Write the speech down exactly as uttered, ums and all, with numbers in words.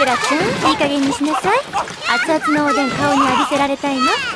クラちゃん、いい加減にしなさい。熱々のおでん顔に浴びせられたいの？